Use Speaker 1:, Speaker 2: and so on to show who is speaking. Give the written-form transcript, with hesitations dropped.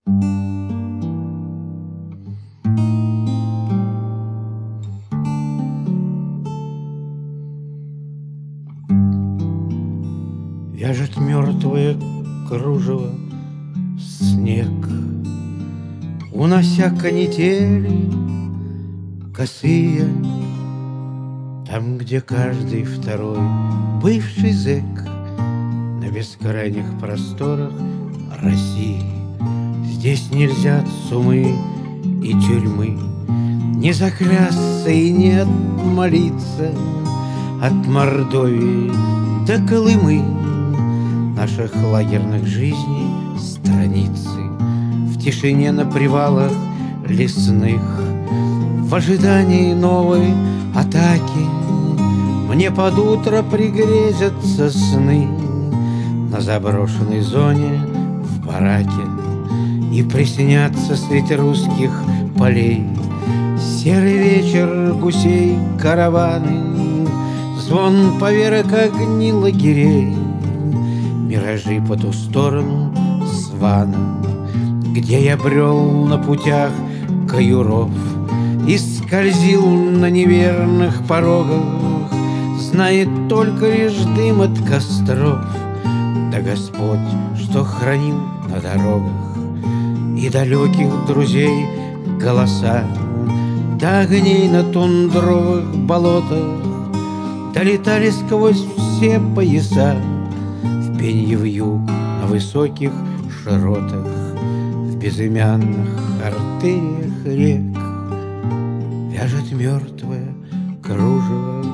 Speaker 1: Вяжет мертвое кружево снег, унося канители косые, там, где каждый второй бывший зэк на бескрайних просторах России. Здесь нельзя от сумы и тюрьмы не заклясться и не отмолиться, от Мордовии до Колымы наших лагерных жизней страницы. В тишине на привалах лесных, в ожидании новой атаки, мне под утро пригрезятся сны на заброшенной зоне в бараке, и приснятся среди русских полей серый вечер гусей караваны, звон поверок огни лагерей, миражи по ту сторону Свана, где я брел на путях каюров и скользил на неверных порогах. Знает только лишь дым от костров, да Господь, что хранил на дорогах, и далеких друзей голоса, до огней на тундровых болотах, долетали сквозь все пояса, в пенье вьюг на высоких широтах, в безымянных артериях рек. Вяжет мертвое кружево